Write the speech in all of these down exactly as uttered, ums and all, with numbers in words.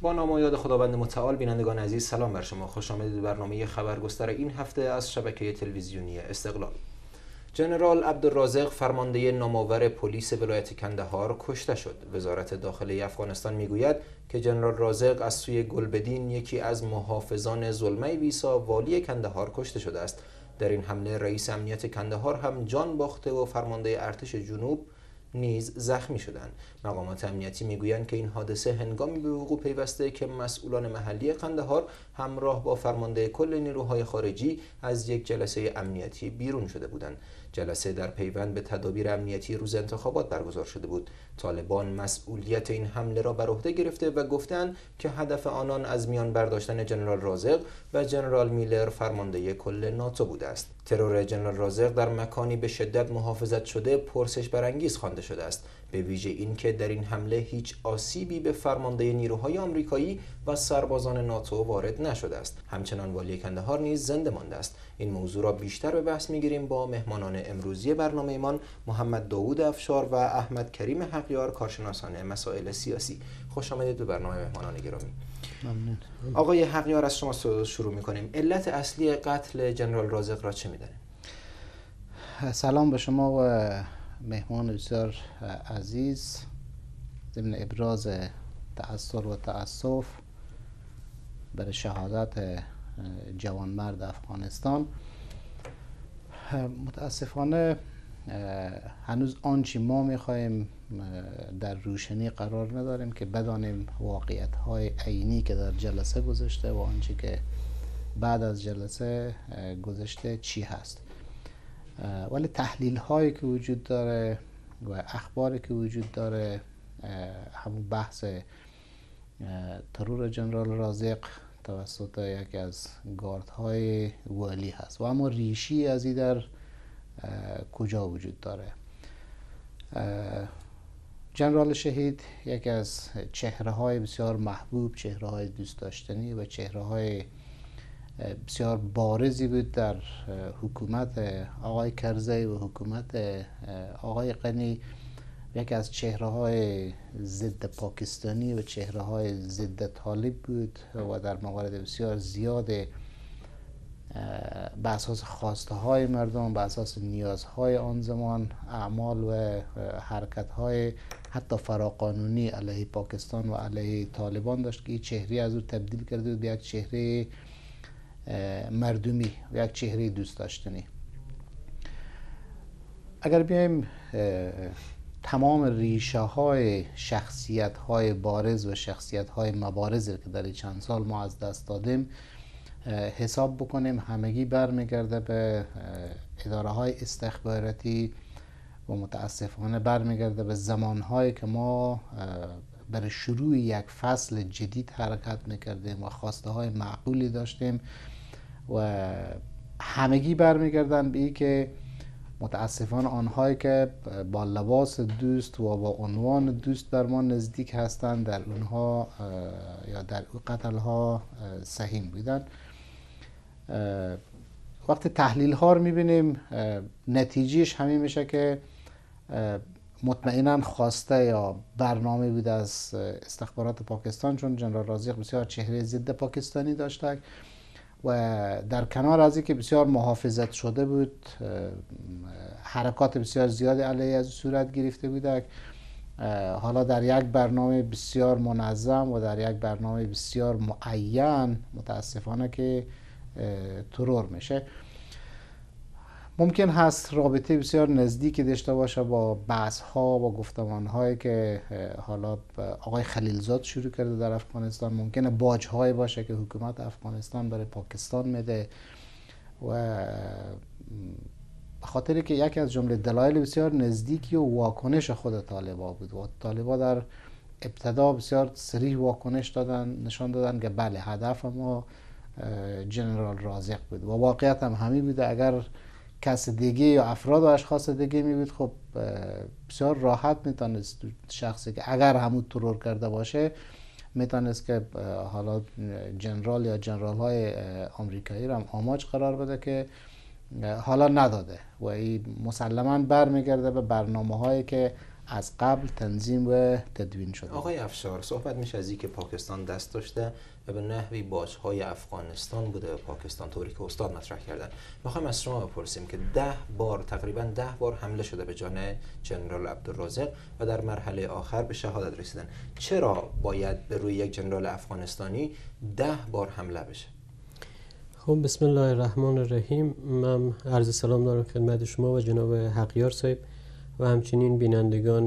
با نام و یاد خداوند متعال. بینندگان عزیز سلام بر شما، خوش آمدید به برنامه خبرگستر این هفته از شبکه تلویزیونی استقلال. جنرال عبدالرازق فرمانده نامآور پلیس ولایت کندهار کشته شد. وزارت داخله افغانستان میگوید که جنرال رازق از سوی گلبدین، یکی از محافظان زلمه ویسا والی کندهار، کشته شده است. در این حمله رئیس امنیت کندهار هم جان باخته و فرمانده ارتش جنوب نیز زخمی شدند. مقامات امنیتی میگویند که این حادثه هنگامی به وقوع پیوسته که مسئولان محلی قندهار همراه با فرمانده کل نیروهای خارجی از یک جلسه امنیتی بیرون شده بودند. جلسه در پیوند به تدابیر امنیتی روز انتخابات برگزار شده بود. طالبان مسئولیت این حمله را بر عهده گرفته و گفتند که هدف آنان از میان برداشتن جنرال رازق و جنرال میلر فرمانده کل ناتو بوده است. ترور جنرال رازق در مکانی به شدت محافظت شده پرسش برانگیز خوانده شده است، به ویژه این که در این حمله هیچ آسیبی به فرمانده نیروهای آمریکایی و سربازان ناتو وارد نشده است. همچنان والی کندهار نیز زنده مانده است. این موضوع را بیشتر به بحث میگیریم با مهمانان امروزی برنامه‌مان، محمد داوود افشار و احمد کریم حقیار، کارشناسان مسائل سیاسی. خوش آمدید به برنامه مهمانان گرامی. ممنون. آقای حقیار، از شما شروع می‌کنیم. علت اصلی قتل جنرال رازق را چه می‌دانید؟ سلام به شما و مهمان بسیار عزیز. ضمن ابراز تأثر و تأسف بر شهادت جوانمرد افغانستان، متاسفانه هنوز آنچه ما میخواهیم در روشنی قرار نداریم که بدانیم واقعیت های عینی که در جلسه گذشته و آنچه که بعد از جلسه گذشته چی هست. ولی تحلیل هایی که وجود داره و اخباری که وجود داره، همون بحث ترور جنرال رازق توسط یکی از گاردهای والی هست و اما ریشی از این در کجا وجود داره. جنرال شهید یکی از چهره های بسیار محبوب، چهره های دوست داشتنی و چهره های بسیار بارزی بود در حکومت آقای کرزی و حکومت آقای غنی. یکی از چهره های ضد پاکستانی و چهره های ضد طالب بود و در موارد بسیار زیاد به اساس خواسته های مردم، به اساس نیازهای آن زمان، اعمال و حرکت های حتی فراقانونی علیه پاکستان و علیه طالبان داشت که این چهره از او تبدیل کرده بود به یک چهره مردمی و یک چهره دوست داشتنی. اگر بیایم تمام ریشه های شخصیت های بارز و شخصیت های مبارز که در چند سال ما از دست دادیم حساب بکنیم، همگی برمیگرده به اداره های استخباراتی و متاسفانه برمیگرده به زمان هایی که ما برای شروع یک فصل جدید حرکت میکردیم و خواسته های معقولی داشتیم و همگی برمیگردن به این که متاسفانه آنهایی که با لباس دوست و با عنوان دوست بر ما نزدیک هستند در اونها یا در قتل ها سهیم بودن. وقتی تحلیل ها رو میبینیم نتیجهش همین میشه که مطمئنا خواسته یا برنامه بود از استخبارات پاکستان، چون جنرال رازق بسیار چهره ضد پاکستانی داشته و در کنار از این که بسیار محافظت شده بود، حرکات بسیار زیادی علیه از صورت گرفته بود، حالا در یک برنامه بسیار منظم و در یک برنامه بسیار معین متاسفانه که ترور میشه. ممکن هست رابطه بسیار نزدیکی داشته باشه با بحث ها و گفتمان هایی که حالا آقای خلیلزاد شروع کرده در افغانستان. ممکنه باج هایی باشه که حکومت افغانستان برای پاکستان میده و خاطری که یکی از جمله دلایل بسیار نزدیکی و واکنش خود طالبا بود و طالبا در ابتدا بسیار صریح واکنش دادن، نشان دادن که بله هدف ما جنرال رازق بود و واقعیت هم همین بوده. اگر کس دیگه یا افراد و اشخاص دیگه می بود خب بسیار راحت میتونست شخصی که اگر همون ترور کرده باشه میتونست که حالا جنرال یا جنرال های آمریکایی را هم آماج قرار بده که حالا نداده و این مسلما برمیگرده به برنامه هایی که از قبل تنظیم و تدوین شده. آقای افشار، صحبت میشه از اینکه پاکستان دست داشته و به نحوی باج‌های افغانستان بوده به پاکستان، طوری که استاد مطرح کردن. میخوایم از شما بپرسیم که ده بار تقریبا ده بار حمله شده به جان جنرال عبدالرازق و در مرحله آخر به شهادت رسیدن. چرا باید به روی یک جنرال افغانستانی ده بار حمله بشه؟ خب بسم الله الرحمن الرحیم. من عرض سلام دارم خدمت شما و جناب حقیار صاحب و همچنین بینندگان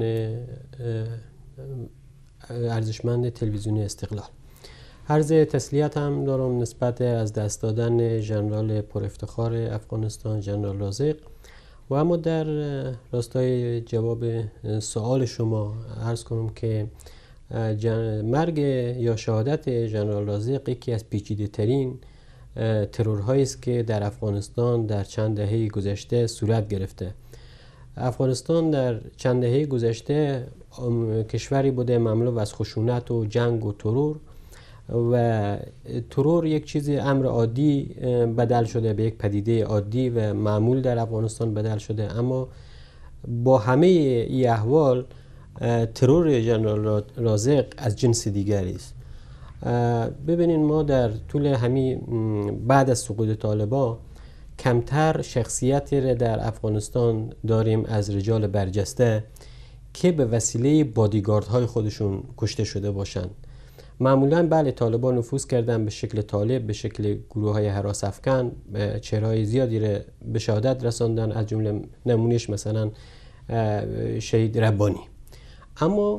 ارزشمند تلویزیون استقلال. عرض تسلیت هم دارم نسبت از دست دادن ژنرال پر افتخار افغانستان جنرال رازق و اما در راستای جواب سوال شما عرض کنم که مرگ یا شهادت جنرال رازق یکی از پیچیده ترین ترورهایی است که در افغانستان در چند دهه گذشته صورت گرفته. افغانستان در چند دهه گذشته کشوری بوده مملو از خشونت و جنگ و ترور و ترور یک چیز امر عادی بدل شده، به یک پدیده عادی و معمول در افغانستان بدل شده. اما با همه این احوال ترور جنرال رازق از جنس دیگری است. ببینید ما در طول همین بعد از سقوط طالبان کمتر شخصیتی را در افغانستان داریم از رجال برجسته که به وسیله بادیگاردهای خودشون کشته شده باشند. معمولا بله طالبان نفوذ کردن به شکل طالب، به شکل گروه های هراس افکن، چهرهای زیادی را به شهادت رساندن، از جمله نمونهش مثلا شهید ربانی. اما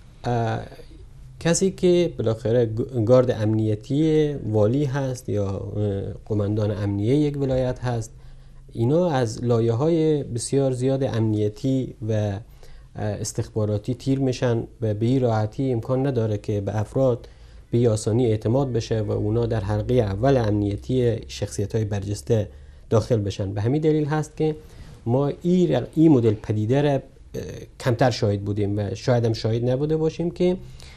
کسی که بالاخره گارد امنیتی والی هست یا قماندان امنیه یک ولایت هست، اینا از لایه های بسیار زیاد امنیتی و استخباراتی تیر میشن و به این راحتی امکان نداره که به افراد به آسانی اعتماد بشه و اونا در حلقه اول امنیتی شخصیت های برجسته داخل بشن. به همین دلیل هست که ما این این مدل پدیده را کمتر شاهد بودیم و شاید هم شاهد نبوده باشیم که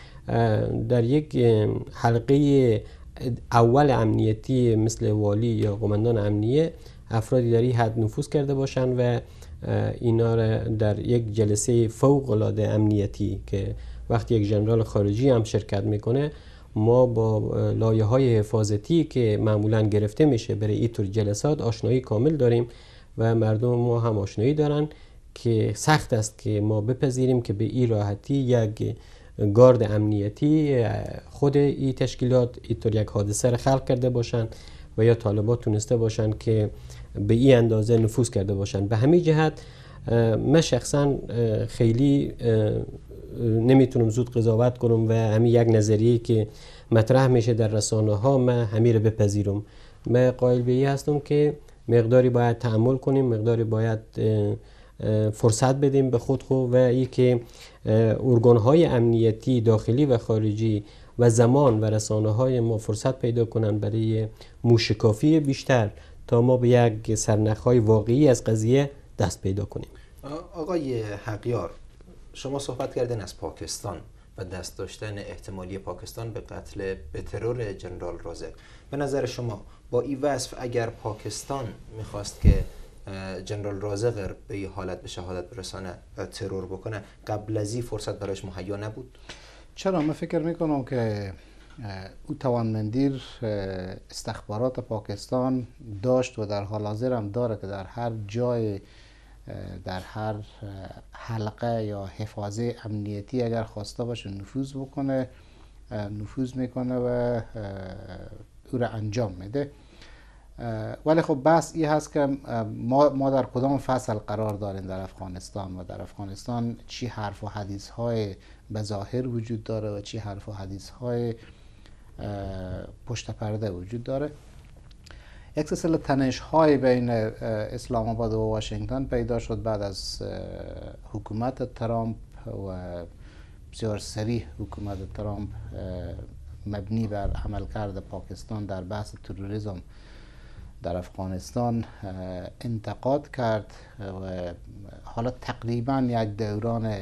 در یک حلقه اول امنیتی مثل والی یا قماندان امنیه افرادی در این حد نفوذ کرده باشن و اینا را در یک جلسه فوق العاده امنیتی که وقتی یک ژنرال خارجی هم شرکت میکنه، ما با لایه های حفاظتی که معمولا گرفته میشه برای این طور جلسات آشنایی کامل داریم و مردم ما هم آشنایی دارن که سخت است که ما بپذیریم که به این راحتی یک گارد امنیتی خود این تشکیلات اینطور یک حادثه را خلق کرده باشن و یا طالبات تونسته باشن که به این اندازه نفوذ کرده باشن. به همین جهت من شخصا خیلی نمیتونم زود قضاوت کنم و همین یک نظریه که مطرح میشه در رسانه ها من همین رو بپذیرم. من قائل به این هستم که مقداری باید تأمل کنیم، مقداری باید فرصت بدیم به خود خود و ای که ارگان های امنیتی داخلی و خارجی و زمان و رسانه های ما فرصت پیدا کنن برای موشکافی بیشتر تا ما به یک سرنخهای واقعی از قضیه دست پیدا کنیم. آقای حقیار، شما صحبت کردین از پاکستان و دست داشتن احتمالی پاکستان به قتل به ترور جنرال رازق. به نظر شما با این وصف اگر پاکستان میخواست که جنرال رازق به این حالت به شهادت برسانه و ترور بکنه، قبل از این فرصت برایش مهیا نبود؟ چرا؟ من فکر میکنم که او توانمندی استخبارات پاکستان داشت و در حال حاضر هم داره که در هر جای، در هر حلقه یا حفاظه امنیتی اگر خواسته باشه نفوذ بکنه، نفوذ میکنه و او را انجام میده. ولی خب بحث این هست که ما, ما در کدام فصل قرار داریم در افغانستان و در افغانستان چی حرف و حدیث های بظاهر وجود داره و چی حرف و حدیث های پشت پرده وجود داره. یک سلسله تنش های بین اسلام آباد و واشنگتن پیدا شد بعد از حکومت ترامپ و بسیار صریح حکومت ترامپ مبنی بر عملکرد پاکستان در بحث تروریسم در افغانستان انتقاد کرد و حالا تقریبا یک دوران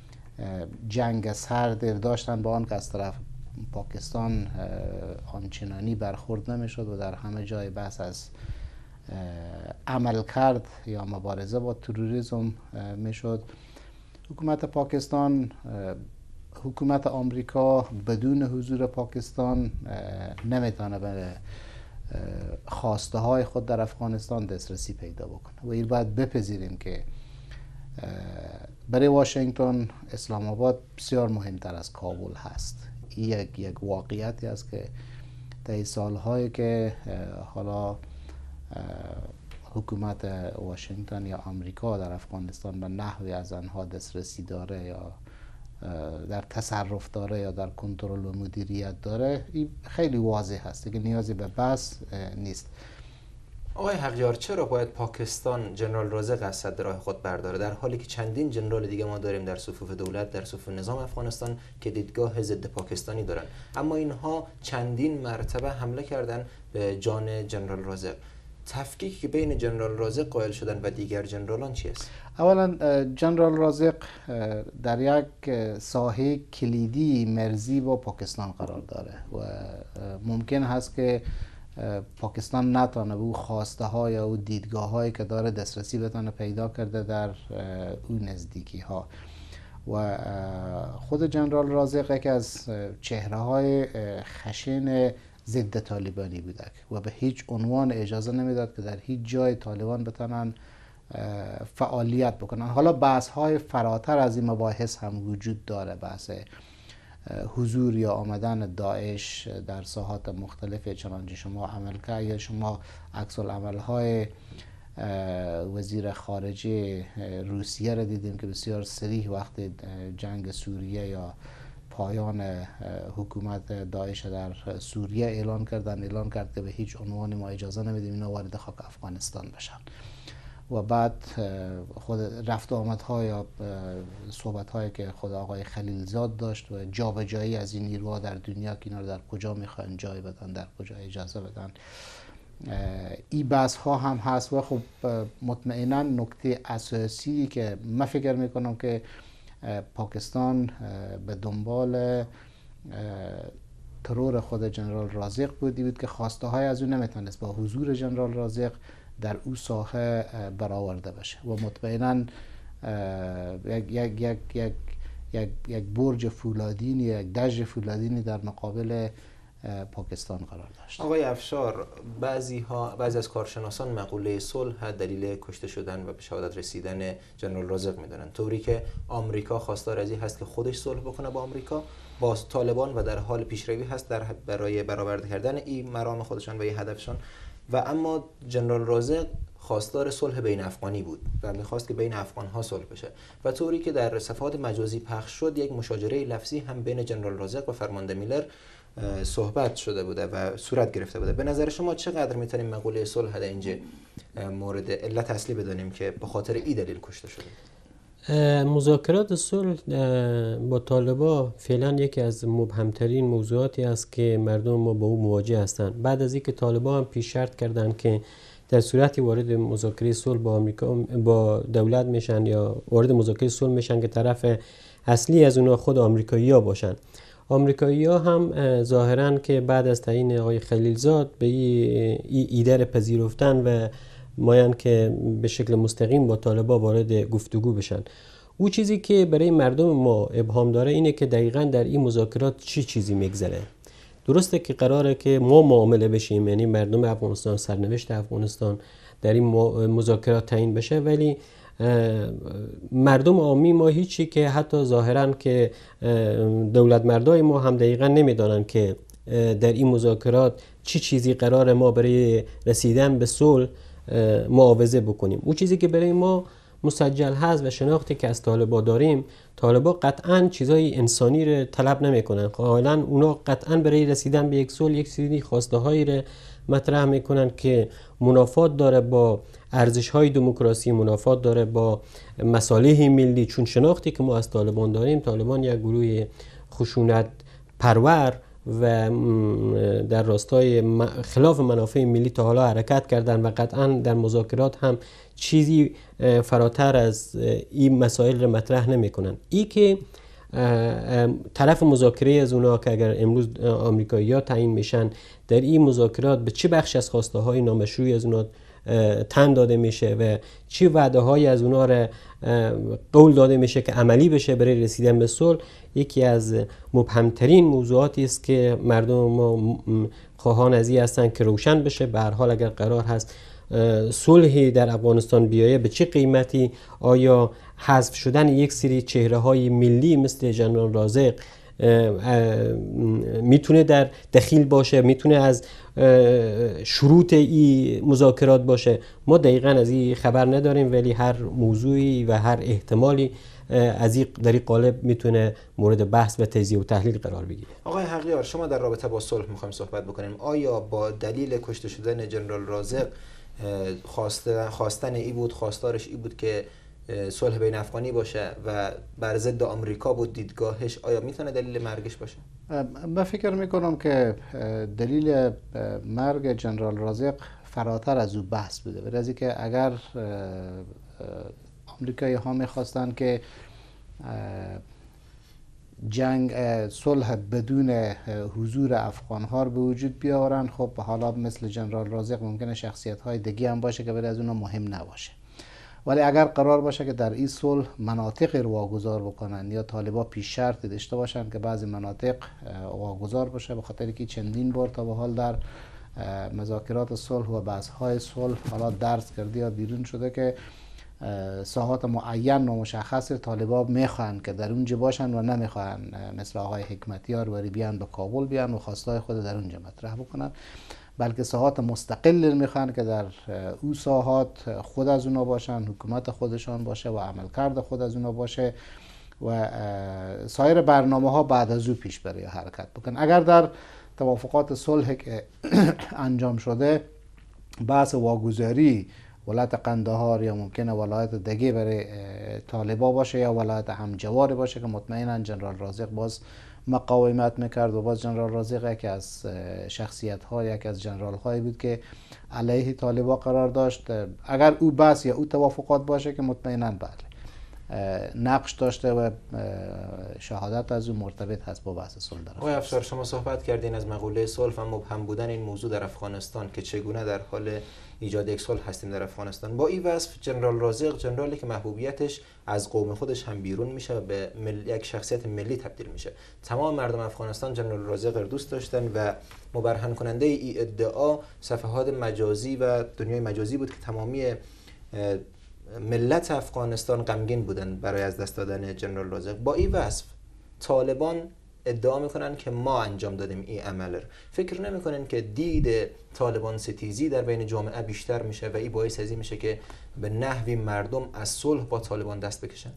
جنگ سرد داشتن با آن که از طرف پاکستان آنچنانی برخورد نمیشد و در همه جای بحث از عملکرد یا مبارزه با تروریسم میشد. حکومت پاکستان، حکومت آمریکا بدون حضور پاکستان نمیتونه به خواسته های خود در افغانستان دسترسی پیدا بکنه و این باید بپذیریم که برای واشنگتن اسلام آباد بسیار مهمتر از کابل هست. این یک یک واقعیتی است که طی سالهایی که حالا حکومت واشنگتن یا آمریکا در افغانستان به نحوی از آنها دسترسی داره یا در تصرف داره یا در کنترل و مدیریت داره، این خیلی واضح هست که نیازی به بحث نیست. آقای حقیار، چرا باید پاکستان جنرال رازق از صد راه خود برداره در حالی که چندین جنرال دیگه ما داریم در صفوف دولت، در صفوف نظام افغانستان که دیدگاه ضد پاکستانی دارن، اما اینها چندین مرتبه حمله کردن به جان جنرال رازق؟ تفکیکی که بین جنرال رازق قائل شدن و دیگر جنرالان چی است؟ اولا جنرال رازق در یک ساحه کلیدی مرزی با پاکستان قرار داره و ممکن هست که پاکستان نتونه به او خواسته های یا او دیدگاه هایی که داره دسترسی بتونه پیدا کرده در اون نزدیکی ها. و خود جنرال رازق یکی از چهره های خشن ضد طالبانی بوده و به هیچ عنوان اجازه نمیداد که در هیچ جای طالبان بتونن فعالیت بکنن. حالا بحث های فراتر از این مباحث هم وجود داره، بحث حضور یا آمدن داعش در ساحات مختلف چنانچه شما عمل کرد یا شما عکس العمل های وزیر خارجه روسیه را دیدیم که بسیار صریح وقت جنگ سوریه یا پایان حکومت داعش در سوریه اعلان کردن اعلان کرد که به هیچ عنوان ما اجازه نمیدیم اینا وارد خاک افغانستان بشن و بعد خود رفت آمدها یا صحبت هایی که خود آقای خلیلزاد داشت و جابجایی از این نیروها در دنیا که اینا رو در کجا میخوان جای بدن، در کجا اجازه بدن، این بحث ها هم هست. و خب مطمئنا نکته اساسی که من فکر میکنم که پاکستان به دنبال ترور خود جنرال رازق بودی بود که خواسته های از اون نمیتونست با حضور جنرال رازق در او ساحه برآورده بشه و مطمئنا یک یک یک یک یک یک برج فولادینی، یک دژ فولادینی در مقابل پاکستان قرار داشت. آقای افشار، بعضی ها بعضی از کارشناسان مقوله صلح دلیل کشته شدن و به شهادت رسیدن جنرال رازق میدونن، طوری که آمریکا خواستار از این هست که خودش صلح بکنه با آمریکا با طالبان و در حال پیشروی هست در برای برآورده کردن این مرام خودشان و این هدفشان، و اما جنرال رازق خواستار صلح بین افغانی بود و میخواست که بین افغان ها صلح بشه و طوری که در صفحات مجازی پخش شد یک مشاجره لفظی هم بین جنرال رازق و فرمانده میلر صحبت شده بوده و صورت گرفته بوده. به نظر شما چقدر میتونیم مقوله صلح در اینجا مورد علت اصلی بدانیم که به خاطر این دلیل کشته شده؟ مذاکرات صلح با طالبان فعلا یکی از مبهمترین موضوعاتی است که مردم ما با او مواجه هستند. بعد از اینکه طالبان هم پیش شرط کردند که در صورتی وارد مذاکره صلح با آمریکا با دولت میشن یا وارد مذاکره صلح میشن که طرف اصلی از اونها خود آمریکایی‌ها باشن. آمریکایی‌ها هم ظاهراً که بعد از تعیین آقای خلیلزاد به این ایده را پذیرفتن و مایان که به شکل مستقیم با طالبان وارد گفتگو بشن. او چیزی که برای مردم ما ابهام داره اینه که دقیقاً در این مذاکرات چی چیزی میگذره. درسته که قراره که ما معامله بشیم، یعنی مردم افغانستان، سرنوشت افغانستان در این مذاکرات تعیین بشه، ولی مردم عامی ما هیچی که حتی ظاهراً که دولت مردای ما هم دقیقاً نمیدانن که در این مذاکرات چی چیزی قرار ما برای رسیدن به صلح معاوضه بکنیم. اون چیزی که برای ما مسجل هست و شناختی که از طالبا داریم، طالبا قطعاً چیزای انسانی رو طلب نمیکنن. حالا اونا قطعاً برای رسیدن به یک صلح یک سری خواسته هایی رو مطرح میکنن که منافات داره با ارزش های دموکراسی، منافات داره با مصالح ملی. چون شناختی که ما از طالبان داریم، طالبان یک گروه خشونت پرور و در راستای خلاف منافع ملی تا حالا حرکت کردن و قطعا در مذاکرات هم چیزی فراتر از این مسائل رو مطرح نمی کنن. ای که طرف مذاکره از اونا که اگر امروز آمریکایی‌ها تعیین میشن در این مذاکرات به چه بخش از خواسته های نامشروعی از اونا تن داده میشه و چه وعده هایی از اونا را قول داده میشه که عملی بشه برای رسیدن به صلح، یکی از مبهمترین موضوعاتی است که مردم ما خواهان از این هستند که روشن بشه. به هر حال اگر قرار هست صلحی در افغانستان بیایه به چه قیمتی، آیا حذف شدن یک سری چهره های ملی مثل جنرال رازق میتونه در دخیل باشه، میتونه از شروط این مذاکرات باشه؟ ما دقیقا از این خبر نداریم، ولی هر موضوعی و هر احتمالی از این در این قالب میتونه مورد بحث و تجزیه و تحلیل قرار بگیره. آقای حقیار، شما در رابطه با صلح میخوایم صحبت بکنیم. آیا با دلیل کشته شدن جنرال رازق خواستن خواستن ای بود، خواستارش ای بود که صلح بین افغانی باشه و بر ضد آمریکا بود دیدگاهش، آیا میتونه دلیل مرگش باشه؟ من فکر میکنم که دلیل مرگ جنرال رازق فراتر از او بحث بوده، برای از که اگر آمریکایی ها میخواستن که جنگ صلح بدون حضور افغان ها رو به وجود بیاورن، خب حالا مثل جنرال رازق ممکنه شخصیت های دیگه هم باشه که برای از اونها مهم نباشه، ولی اگر قرار باشه که در این صلح مناطق رو واگذار بکنن یا طالبا پیش شرط داشته باشن که بعضی مناطق واگذار باشه، به خاطر که چندین بار تا به حال در مذاکرات صلح و بحث‌های صلح حالا درس کرده یا بیرون شده که ساحات معین و مشخص طالبا میخوان که در اونجا باشن و نمیخوان مثل آقای حکمتیار وری بیان به کابل بیان و خواستای خود در اونجا مطرح بکنن، بلکه ساحات مستقل میخوان که در او ساحات خود از اونا باشن، حکومت خودشان باشه و عملکرد خود از اونا باشه و سایر برنامه ها بعد از او پیش بره یا حرکت بکن. اگر در توافقات صلح که انجام شده بحث واگذاری ولایت قندهار یا ممکنه ولایت دیگه برای طالبا باشه یا ولایت همجوار باشه که مطمئنا جنرال رازق باز مقاومت میکرد و باز جنرال رازق یکی از شخصیت ها یکی از جنرال هایی بود که علیه طالبا قرار داشت. اگر او بحث یا او توافقات باشه که مطمئنا بله نقش داشته و شهادت از او مرتبط هست با بحث صلح در آقای افسر، شما صحبت کردین از مقوله صلح و مبهم بودن این موضوع در افغانستان که چگونه در حال ایجاد یک صلح هستیم در افغانستان. با این وصف جنرال رازق جنرالی که محبوبیتش از قوم خودش هم بیرون میشه و به مل... یک شخصیت ملی تبدیل میشه. تمام مردم افغانستان جنرال رازق رو دوست داشتن و مبرهن کننده این ادعا صفحات مجازی و دنیای مجازی بود که تمامی ملت افغانستان غمگین بودن برای از دست دادن جنرال رازق. با این وصف طالبان ادعا میکنن که ما انجام دادیم این عمل رو. فکر نمیکنن که دید طالبان ستیزی در بین جامعه بیشتر میشه و این باعث ازی میشه که به نحوی مردم از صلح با طالبان دست بکشن؟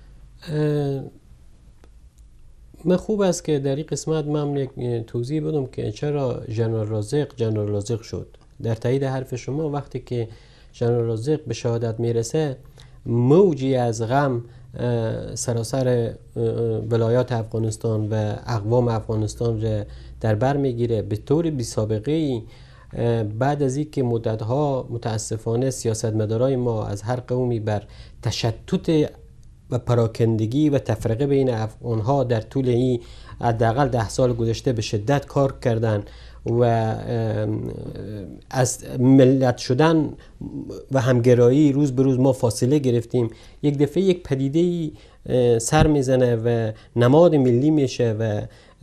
من خوب است که در این قسمت من یک توضیح بدم که چرا جنرال رازق جنرال رازق شد. در تایید حرف شما، وقتی که جنرال رازق به شهادت میرسه موجی از غم سراسر ولایات افغانستان و اقوام افغانستان را در بر میگیره به طور بی سابقه ای. بعد از اینکه مدتها متاسفانه سیاستمدارای ما از هر قومی بر تشتت و پراکندگی و تفرقه بین افغانها در طول این حداقل ده سال گذشته به شدت کار کردن و از ملت شدن و همگرایی روز به روز ما فاصله گرفتیم، یک دفعه یک پدیده سر میزنه و نماد ملی میشه و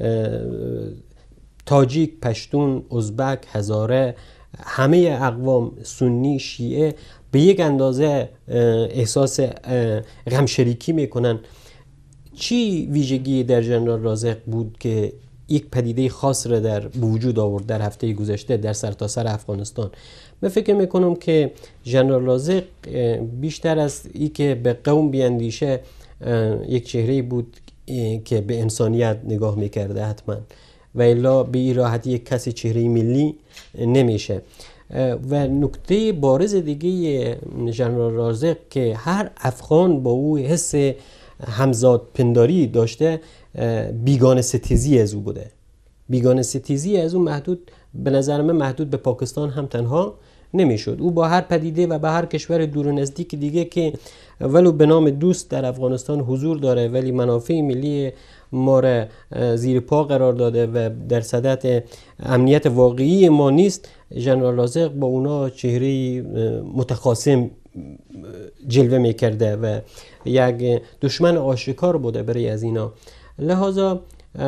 تاجیک، پشتون، ازبک، هزاره، همه اقوام سنی، شیعه به یک اندازه احساس غمشریکی میکنن. چی ویژگی در جنرال رازق بود که یک پدیده خاص را در وجود آورد در هفته گذشته در سرتاسر افغانستان؟ من فکر میکنم که جنرال رازق بیشتر از این که به قوم بیاندیشه یک چهره بود که به انسانیت نگاه میکرده حتما، و الا به این راحتی یک کسی چهره ملی نمیشه. و نکته بارز دیگه جنرال رازق که هر افغان با او حس همزاد پنداری داشته، بیگانه ستیزی از او بوده. بیگانه ستیزی از او محدود به نظر من محدود به پاکستان هم تنها نمیشد. او با هر پدیده و به هر کشور دور و نزدیک دیگه که ولو به نام دوست در افغانستان حضور داره ولی منافع ملی ما را زیر پا قرار داده و در صدد امنیت واقعی ما نیست، ژنرال رازق با اونا چهره متخاصم جلوه میکرده و یک دشمن آشکار بوده برای از اینا. لحاظا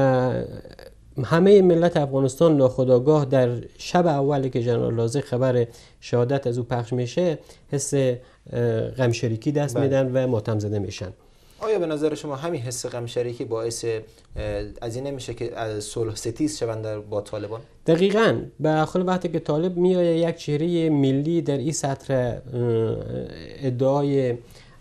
همه ملت افغانستان ناخودآگاه در شب اولی که ژنرال رازق خبر شهادت از او پخش میشه حس غم شریکی دست بله. میدن و ماتم زده میشن. آیا به نظر شما همین حس غم شریکی باعث از این نمیشه که از صلح ستیز شوند با طالبان؟ دقیقاً. به آخر وقتی که طالب میآید یک چهره ملی در این سطح ادعای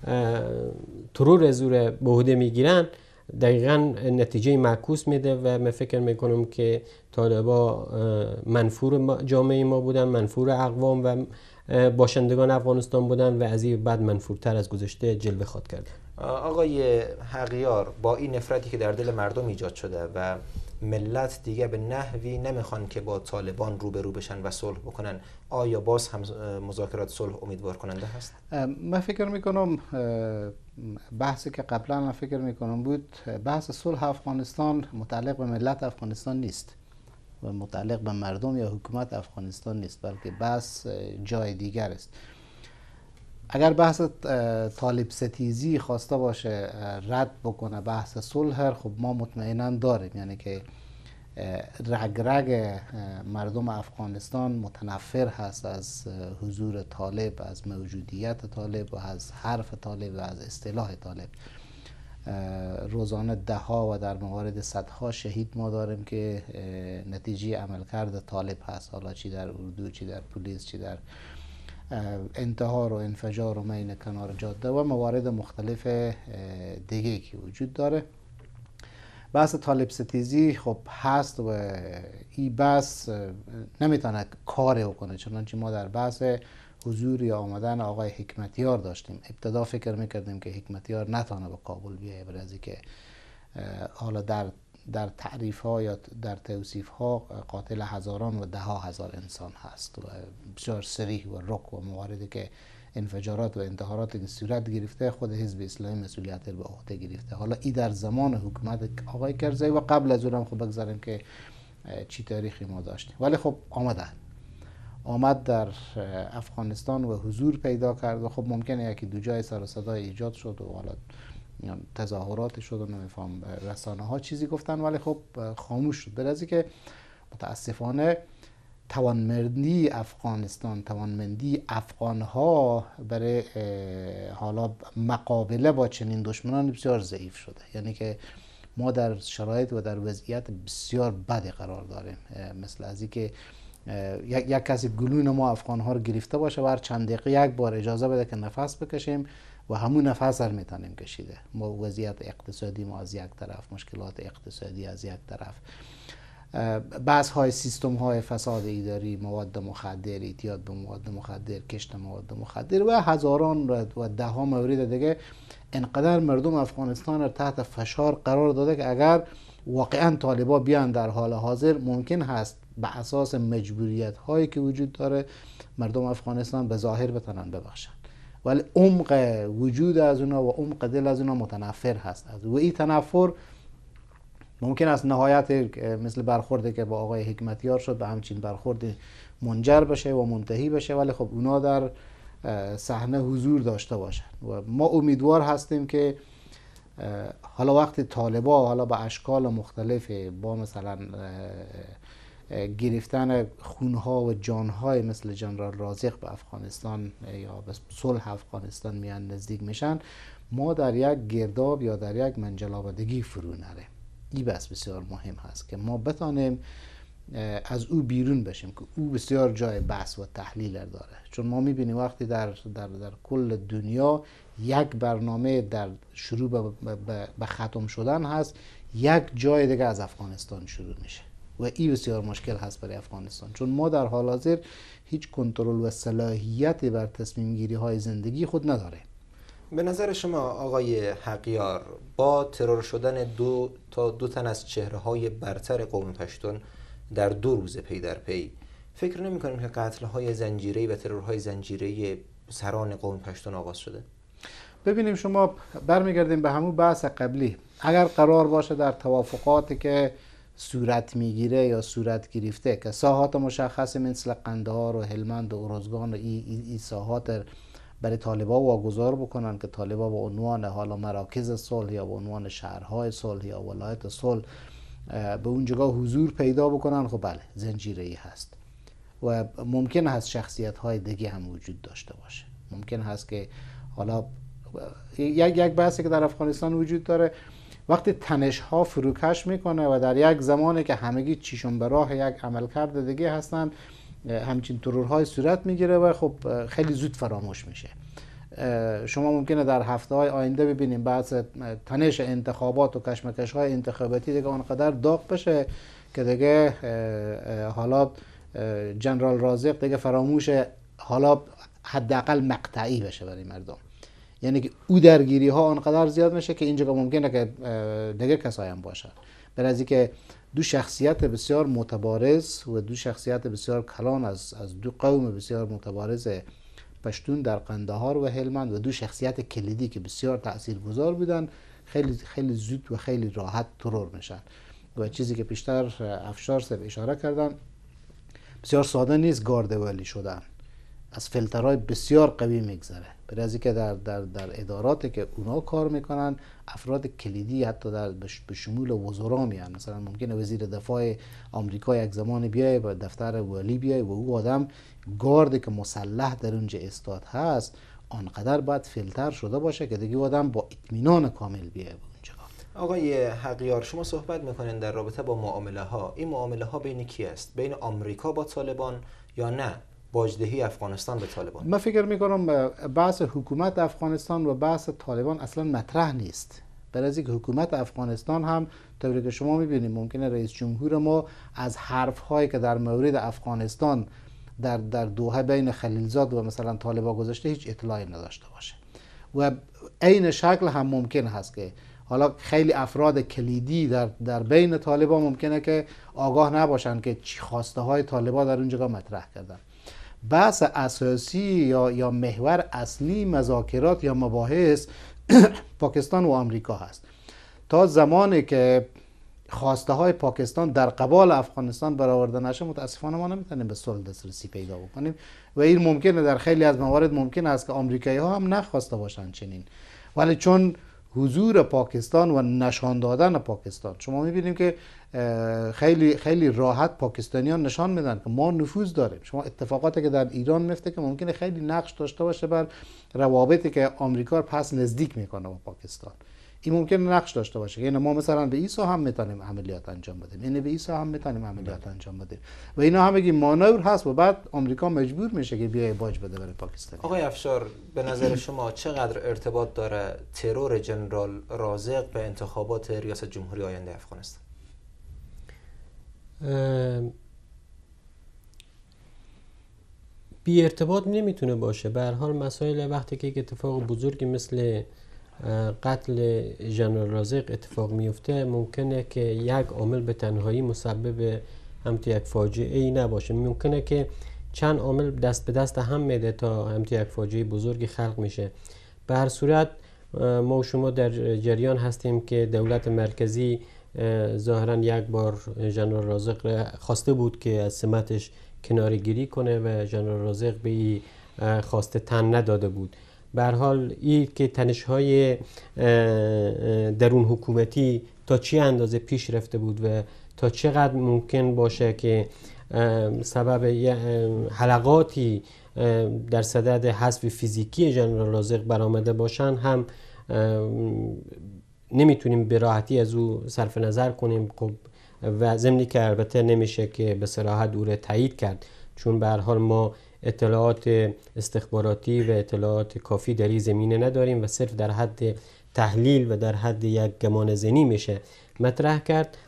ترور زور به عهده میگیرن، دقیقاً نتیجه معکوس میده و من فکر میکنم که طالبا منفور جامعه ما بودن، منفور اقوام و باشندگان افغانستان بودن و از این بعد منفورتر از گذشته جلوه خواهد کرد. آقای حقیار، با این نفرتی که در دل مردم ایجاد شده و ملت دیگه به نحوی نمیخوان که با طالبان روبرو بشن و صلح بکنن، آیا باز هم مذاکرات صلح امیدوار کننده هست؟ من فکر میکنم بحثی که قبلا من فکر میکنم بود، بحث صلح افغانستان متعلق به ملت افغانستان نیست و متعلق به مردم یا حکومت افغانستان نیست، بلکه بحث جای دیگر است. اگر بحث طالب ستیزی خواسته باشه رد بکنه بحث صلح، خب ما مطمئنا داریم، یعنی که رگ رگ مردم افغانستان متنفر هست از حضور طالب، از موجودیت طالب و از حرف طالب و از اصطلاح طالب. روزانه ده ها و در موارد صدها شهید ما داریم که نتیجه عملکرد طالب هست، حالا چی در اردو، چی در پلیس، چی در انتحار و انفجار و مین کنار جاده و موارد مختلف دیگه که وجود داره. بحث طالب ستیزی خب هست و این بحث نمیتونه کاری بکنه، چنانچه ما در بحث حضور یا آمدن آقای حکمتیار داشتیم. ابتدا فکر میکردیم که حکمتیار نتانه به کابل بیایه، برای از اینکه حالا در در تعریف ها یا در توصیف ها قاتل هزاران و ده ها هزار انسان هست و بسیار صریح و رک و مواردی که انفجارات و انتحارات که صورت گرفته خود حزب اسلامی مسئولیت به عهده گرفته. حالا این در زمان حکومت آقای کرزی و قبل از اونم خب بگذاریم که چی تاریخی ما داشتیم، ولی خب آمدن آمد در افغانستان و حضور پیدا کرد و خب ممکنه یکی دو جای سر و صدای ایجاد شد و حالا تظاهرات شد و نمیفهم رسانه ها چیزی گفتن، ولی خب خاموش شد. برای از که متاسفانه توانمندی افغانستان، توانمندی افغان ها برای حالا مقابله با چنین دشمنان بسیار ضعیف شده. یعنی که ما در شرایط و در وضعیت بسیار بدی قرار داریم، مثل از اینکه یک, یک کسی گلون ما افغان ها رو گرفته باشه و هر چند دقیقه یک بار اجازه بده که نفس بکشیم و همون نفس هر میتونیم کشیده. ما وضعیت اقتصادی ما از یک طرف، مشکلات اقتصادی از یک طرف، بحث های سیستم های فساد اداری، مواد مخدر، اعتیاد به مواد مخدر، کشت مواد مخدر و هزاران و ده ها مورد دیگه، انقدر مردم افغانستان را تحت فشار قرار داده که اگر واقعا طالبا بیان در حال حاضر ممکن هست به اساس مجبوریت هایی که وجود داره مردم افغانستان به ظاهر بتونن ببخشن، ولی عمق وجود از اونا و عمق دل از اونا متنفر هست و این تنفر ممکن است نهایت مثل برخوردی که با آقای حکمتیار شد به همچین برخورد منجر بشه و منتهی بشه، ولی خب اونا در صحنه حضور داشته باشن و ما امیدوار هستیم که حالا وقتی طالبا حالا به اشکال مختلف با مثلا گرفتن خونها و جانهای مثل ژنرال رازق به افغانستان یا به صلح افغانستان میان نزدیک میشن، ما در یک گرداب یا در یک منجلابدگی فرو نریم. این بس بسیار مهم هست که ما بتانیم از او بیرون بشیم که او بسیار جای بحث و تحلیل داره. چون ما میبینیم وقتی در, در, در کل دنیا یک برنامه در شروع به, به ختم شدن هست، یک جای دیگه از افغانستان شروع میشه و این بسیار مشکل هست برای افغانستان، چون ما در حال حاضر هیچ کنترل و صلاحیت بر تصمیم گیری های زندگی خود نداره. به نظر شما آقای حقیار، با ترور شدن دو تا دو تن از چهره های برتر قوم پشتون در دو روز پی در پی، فکر نمی‌کنیم که قتل‌های زنجیره‌ای و ترورهای زنجیره‌ای سران قوم پشتون آغاز شده؟ ببینیم، شما برمیگردیم به همون بحث قبلی. اگر قرار باشه در توافقاتی که صورت میگیره یا صورت گرفته که ساحات مشخص مثل قندهار و هلمند و ارزگان و این ای, ای ساحات برای طالبا واگذار بکنن که طالبا به عنوان حالا مراکز صلح یا به عنوان شهرهای صلح یا ولایت صلح به اون جگاه حضور پیدا بکنن، خب بله زنجیره‌ای هست و ممکن هست شخصیت های دیگه هم وجود داشته باشه. ممکن هست که حالا یک یک بحثی که در افغانستان وجود داره، وقتی تنش ها فروکش میکنه و در یک زمانی که همگی چیشون به راه یک عملکرد دیگه هستن، همچین ترورهای صورت میگیره و خب خیلی زود فراموش میشه. شما ممکنه در هفته های آینده ببینیم بحث تنش انتخابات و کشمکش های انتخاباتی دیگه اونقدر داغ بشه که دیگه حالا جنرال رازق دیگه فراموش حالا حداقل مقطعی بشه برای مردم. یعنی که او درگیری ها آنقدر زیاد میشه که اینجا ممکنه که دیگه کسایی هم باشه. برای از اینکه دو شخصیت بسیار متبارز و دو شخصیت بسیار کلان از از دو قوم بسیار متبارز پشتون در قندهار و هلمند و دو شخصیت کلیدی که بسیار تاثیرگذار بودن خیلی خیلی زود و خیلی راحت ترور میشن. و چیزی که پیشتر افشار صاحب اشاره کردن، بسیار ساده نیست گاردولی شدن، از فیلترهای بسیار قوی میگذره. برای از اینکه در در در اداراتی که اونا کار میکنن افراد کلیدی حتی در به شمول وزرا میان. مثلا ممکنه وزیر دفاع آمریکا یک زمان بیای به دفتر والی بیای و او آدم گاردی که مسلح در اونجا استاد هست آنقدر باید فیلتر شده باشه که دیگه آدم با اطمینان کامل بیای به اونجا. آقای حقیار، شما صحبت میکنین در رابطه با معامله ها. این معامله ها بین کی است؟ بین آمریکا با طالبان یا نه باجدهی افغانستان به طالبان؟ من فکر میکنم بحث حکومت افغانستان و بحث طالبان اصلا مطرح نیست. برای اینکه حکومت افغانستان هم طوری که شما میبینید ممکنه رئیس جمهور ما از حرف هایی که در مورد افغانستان در در دوحه بین خلیلزاد و مثلا طالبان گذاشته هیچ اطلاعی نداشته باشه. و عین شکل هم ممکن هست که حالا خیلی افراد کلیدی در در بین طالبان ممکنه که آگاه نباشن که چی خواسته های طالبان در اون جگاه مطرح کردن. بحث اساسی یا یا محور اصلی مذاکرات یا مباحث پاکستان و آمریکا هست. تا زمانی که خواسته های پاکستان در قبال افغانستان برآورده نشه متاسفانه ما نمیتونیم به صلح دسترسی پیدا بکنیم و این ممکنه در خیلی از موارد ممکن است که آمریکایی ها هم نخواسته باشن چنین، ولی چون حضور پاکستان و نشان دادن پاکستان، شما میبینیم که خیلی خیلی راحت پاکستانیان نشان میدن که ما نفوذ داریم. شما اتفاقاتی که در ایران میفته که ممکنه خیلی نقش داشته باشه بر روابطی که آمریکا پس نزدیک میکنه با پاکستان، این ممکنه نقش داشته باشه. یعنی ما مثلا به ایسا هم میتونیم عملیات انجام بدیم، یعنی به ایسا هم میتونیم عملیات انجام بدیم و اینا همگی مانور هست و بعد آمریکا مجبور میشه که بیای باج بده برای پاکستان. آقای افشار، به نظر شما چقدر ارتباط داره ترور جنرال رازق به انتخابات ریاست جمهوری آینده افغانستان؟ بی ارتباط نمیتونه باشه. به هر حال مسائل وقتی که یک اتفاق بزرگی مثل قتل ژنرال رازق اتفاق میفته ممکنه که یک عامل به تنهایی مسبب همت یک فاجعه ای نباشه. ممکنه که چند عامل دست به دست هم میده تا همت یک فاجعه بزرگی خلق میشه. به هر صورت ما و شما در جریان هستیم که دولت مرکزی ظاهرا یک بار ژنرال رازق خواسته بود که از سمتش کناره گیری کنه و ژنرال رازق به این خواسته تن نداده بود. به هر حال این که تنش‌های درون حکومتی تا چه اندازه پیش رفته بود و تا چقدر ممکن باشه که سبب حلقاتی در صدد حذف فیزیکی ژنرال رازق برآمده باشن هم نمیتونیم به راحتی از او صرف نظر کنیم. خب و ضمنی که البته نمیشه که به صراحت دوره تایید کرد، چون به هر حال ما اطلاعات استخباراتی و اطلاعات کافی در این زمینه نداریم و صرف در حد تحلیل و در حد یک گمان زنی میشه مطرح کرد.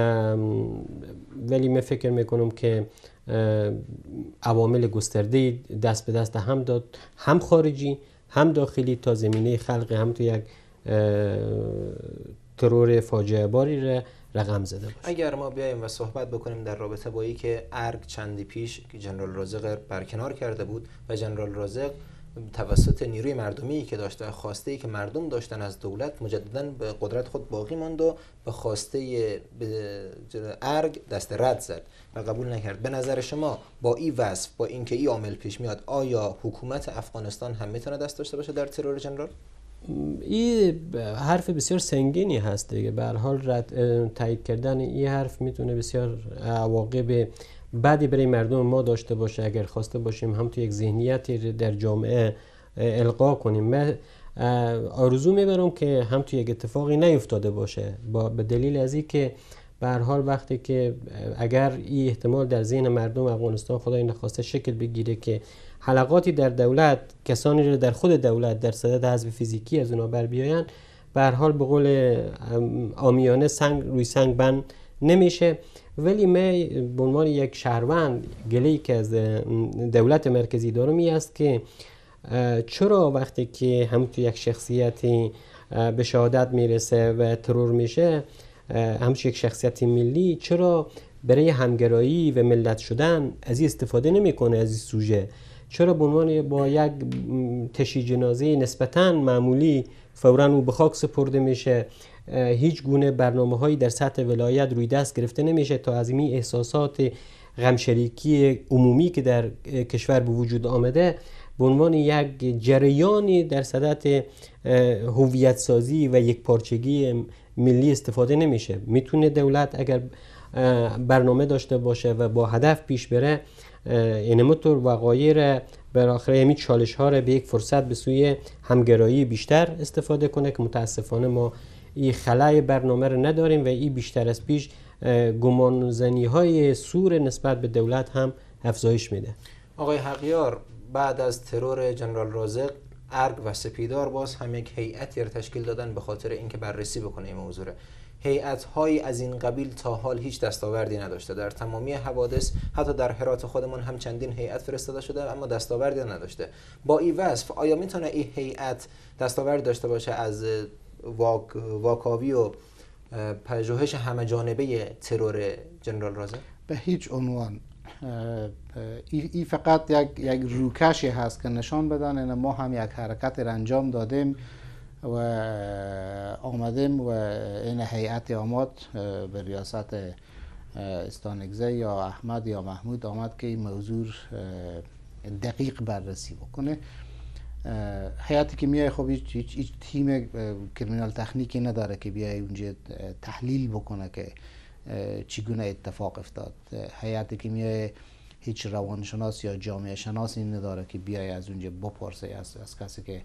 ولی من فکر میکنم که عوامل گسترده دست به دست هم داد، هم خارجی هم داخلی، تا زمینه خلق هم تو یک ترور فاجعه باری را رقم زده باشه. اگر ما بیایم و صحبت بکنیم در رابطه با اینکه ارگ چندی پیش جنرال رازق برکنار کرده بود و جنرال رازق توسط نیروی مردمی که داشته و خواسته ای که مردم داشتن از دولت مجددا به قدرت خود باقی ماند و به خواسته ارگ دست رد زد و قبول نکرد. به نظر شما با این وصف، با اینکه این عامل پیش میاد، آیا حکومت افغانستان هم میتونه دست داشته باشه در ترور جنرال؟ این حرف بسیار سنگینی هست دیگه. به هر حال تایید کردن این حرف میتونه بسیار عواقب بعدی برای مردم ما داشته باشه اگر خواسته باشیم هم تو یک ذهنیتی در جامعه القا کنیم. من آرزو میبرم که هم تو یک اتفاقی نیفتاده باشه، با به دلیل از این که به هر حال وقتی که اگر این احتمال در ذهن مردم افغانستان خدای نخواسته شکل بگیره که حلقاتی در دولت، کسانی رو در خود دولت در صدد حذف فیزیکی از اونها بر بیاین، به هر حال به قول عامیانه سنگ روی سنگ بند نمیشه. ولی من به عنوان یک شهروند گله‌ای که از دولت مرکزی دارم این است که چرا وقتی که هم تو یک شخصیتی به شهادت میرسه و ترور میشه، همچون یک شخصیت ملی، چرا برای همگرایی و ملت شدن از این استفاده نمیکنه، از این سوژه؟ چرا به عنوان با یک تشییع جنازه نسبتاً معمولی فوراً او به خاک سپرده میشه، هیچ گونه برنامه هایی در سطح ولایت روی دست گرفته نمیشه تا از این احساسات غمشریکی عمومی که در کشور به وجود آمده به عنوان یک جریانی در صدد هویت سازی و یک پارچگی ملی استفاده نمیشه؟ میتونه دولت اگر برنامه داشته باشه و با هدف پیش بره، این مطور وقایع بالاخره همین چالش ها را به یک فرصت به سوی همگرایی بیشتر استفاده کنه که متاسفانه ما این خلای برنامه رو نداریم و این بیشتر از پیش گمانزنی های سور نسبت به دولت هم افزایش میده. آقای حقیار، بعد از ترور جنرال رازق، ارگ و سپیدار باز هم یک هیئتی را تشکیل دادن به خاطر اینکه بررسی بکنه این موضوع. هیئت‌هایی از این قبیل تا حال هیچ دستاوردی نداشته. در تمامی حوادث، حتی در هرات خودمان هم چندین هیئت فرستاده شده اما دستاوردی نداشته. با این وصف آیا میتونه این هیئت دستاوردی داشته باشه از واک، واکاوی و پژوهش همه جانبه ترور جنرال رازق؟ به هیچ عنوان. این فقط یک یک روکشی هست که نشان بدن این ما هم یک حرکت را انجام دادیم و آمدیم و این هیئت آمد به ریاست استانگزه یا احمد یا محمود آمد که این موضوع دقیق بررسی بکنه. هیئتی که میای خب هیچ, هیچ, هیچ تیم کریمینال تکنیکی نداره که بیای اونجا تحلیل بکنه که چگونه اتفاق افتاد. هیئتی که میای هیچ روانشناس یا جامعه شناسی نداره که بیای از اونجا بپرسه از, از کسی که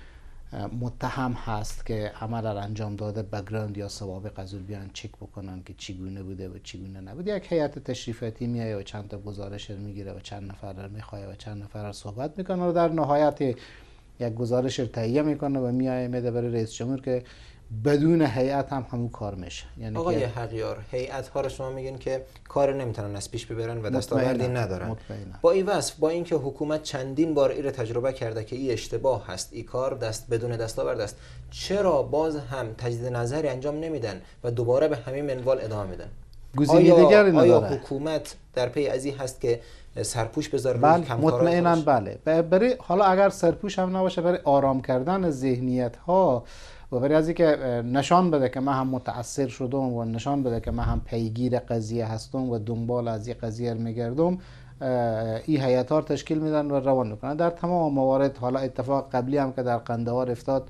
متهم هست که عمل را انجام داده بک‌گراند یا سوابق از اون بیان چک بکنن که چگونه بوده و چگونه نبوده. یک هیئت تشریفاتی میایه و چند تا گزارش میگیره و چند نفر را میخواه و چند نفر را صحبت میکنه و در نهایت یک گزارش را تهیه میکنه و میایه میده برای رئیس جمهور که بدون هیئت هم همون کار میشه. یعنی آقای حقیار، هیئت ها رو شما میگین که کار نمیتونن از پیش ببرن و دستاوردی ندارن. مطمئنم. با این وصف، با اینکه حکومت چندین بار این تجربه کرده که این اشتباه هست، این کار دست بدون دستاورد است، چرا باز هم تجدید نظری انجام نمیدن و دوباره به همین منوال ادامه میدن؟ گزینه دیگری نداره. آیا حکومت در پی از این هست که سرپوش بذاره روی کمکارا؟ مطمئناً بله. برای حالا اگر سرپوش هم نباشه، برای آرام کردن ذهنیت ها و برای از اینکه نشان بده که من هم متاثر شدم و نشان بده که من هم پیگیر قضیه هستم و دنبال از این قضیه میگردم، این هیئت ها تشکیل میدن و روان میکنن. در تمام موارد، حالا اتفاق قبلی هم که در قندهار افتاد،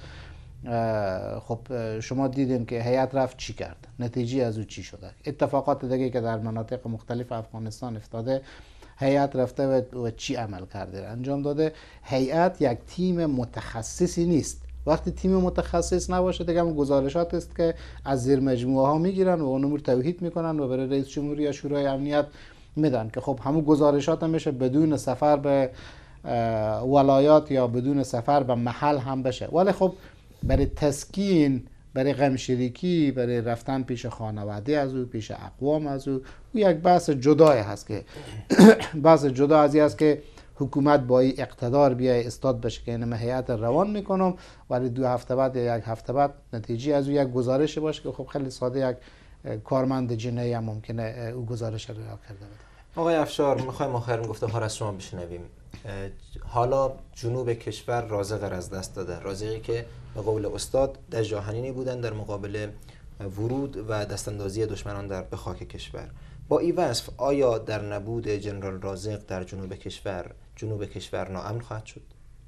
خب شما دیدین که هیئت رفت چی کرد، نتیجه از او چی شده. اتفاقات دیگه که در مناطق مختلف افغانستان افتاده، هیئت رفته و چی عمل کرده انجام داده. هیئت یک تیم متخصصی نیست. وقتی تیم متخصص نباشه دیگه هم گزارشات است که از زیر مجموعه ها میگیرن و اون امور توحید میکنن و برای رئیس جمهوری یا شورای امنیت میدن که خب همون گزارشات هم میشه بدون سفر به ولایات یا بدون سفر به محل هم بشه. ولی خب برای تسکین، برای غمشریکی، برای رفتن پیش خانواده از او، پیش اقوام از او، او یک بحث جدای هست که بحث جدا ازی است که حکومت با این اقتدار بیای استاد بشه که اینم هیئت روان میکنم، ولی دو هفته بعد یا یک هفته بعد نتیجه از او یک گزارش باشه که خب خیلی ساده یک کارمند جنایی هم ممکنه او گزارش رو کرده بده. آقای افشار، میخوایم آخرین گفته ها را از شما بشنویم. حالا جنوب کشور رازق را از دست داده، رازقی که به قول استاد دژآهنینی بودن در مقابل ورود و دستاندازی دشمنان در به خاک کشور. با این وصف آیا در نبود جنرال رازق در جنوب کشور جنوب کشور ناامن خواهد شد؟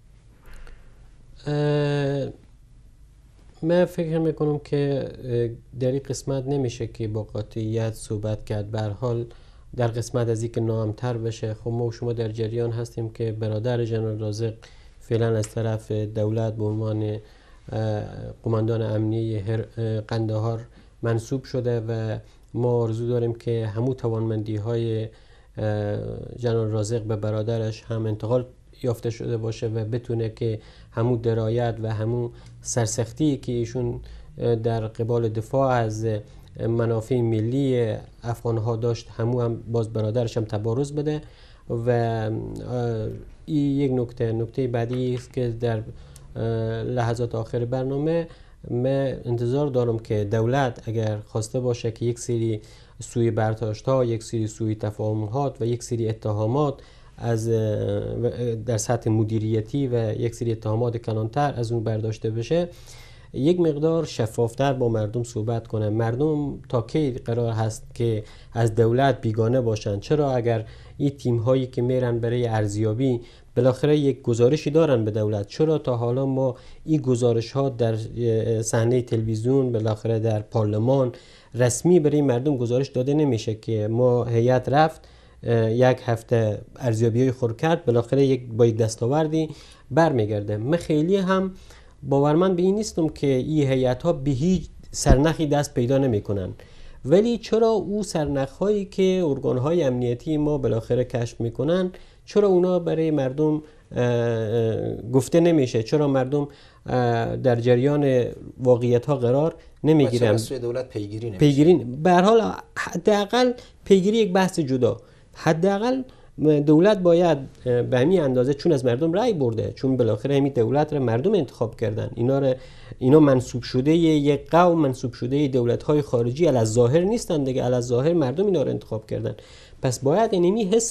من فکر میکنم که در این قسمت نمیشه که با قاطعیت صحبت کرد. به هر حال در قسمت از اینکه ناامن‌تر بشه، خب ما و شما در جریان هستیم که برادر جنرال رازق فعلا از طرف دولت به عنوان قماندان امنیه قندهار منصوب شده و ما آرزو داریم که همون توانمندی های جنرال رازق به برادرش هم انتقال یافته شده باشه و بتونه که همون درایت و همون سرسختی که ایشون در قبال دفاع از منافع ملی افغانها داشت همون هم باز برادرش هم تبارز بده. و این یک نکته نکته بعدی است که در لحظات آخر برنامه من انتظار دارم که دولت اگر خواسته باشه که یک سری سوی برداشت ها، یک سری سوی تفاهمات و یک سری اتهامات از در سطح مدیریتی و یک سری اتهامات کلانتر از اون برداشته بشه، یک مقدار شفافتر با مردم صحبت کنه. مردم تا کی قرار هست که از دولت بیگانه باشن؟ چرا اگر این تیم هایی که میرن برای ارزیابی بالاخره یک گزارشی دارن به دولت، چرا تا حالا ما این گزارش ها در صحنه تلویزیون بالاخره در پارلمان رسمی برای مردم گزارش داده نمیشه که ما هیئت رفت یک هفته ارزیابی های خور کرد بالاخره یک با یک دستاوردی برمیگرده؟ من خیلی هم باورمند به این نیستم که این هیئت ها به هیچ سرنخی دست پیدا نمیکنن، ولی چرا او سرنخ هایی که ارگان های امنیتی ما بالاخره کشف میکنن چرا اونا برای مردم گفته نمیشه؟ چرا مردم در جریان واقعیت ها قرار نمیگیرن؟ چرا دولت پیگیری نمیشه؟ پیگیری به هر حال حداقل پیگیری یک بحث جدا. حداقل دولت باید به همین اندازه، چون از مردم رأی برده، چون بالاخره همین دولت را مردم انتخاب کردن، اینا را اینا منسوب شده یک قوم، منسوب شده دولت‌های خارجی، علی ظاهر نیستن دیگه، علی ظاهر مردم اینا را انتخاب کردن. پس باید اینمی حس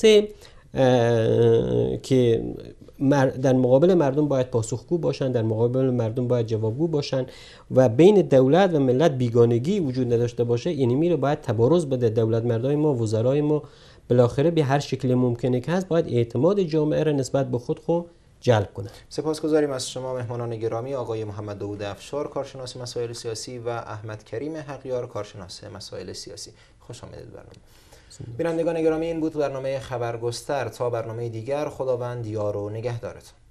که در مقابل مردم باید پاسخگو باشن، در مقابل مردم باید جوابگو باشن و بین دولت و ملت بیگانگی وجود نداشته باشه. اینمی رو باید تبارز بده. دولت مردای ما، وزرای ما بالاخره به هر شکل ممکنه که هست باید اعتماد جامعه را نسبت به خود خود جلب کنه. سپاسگزاریم از شما مهمانان گرامی، آقای محمد داوود افشار کارشناس مسائل سیاسی و احمد کریم حقیار کارشناس مسائل سیاسی. خوش آمدید برنامه. بینندگان گرامی، این بود برنامه خبرگستر. تا برنامه دیگر خداوند یار و نگهدارتان.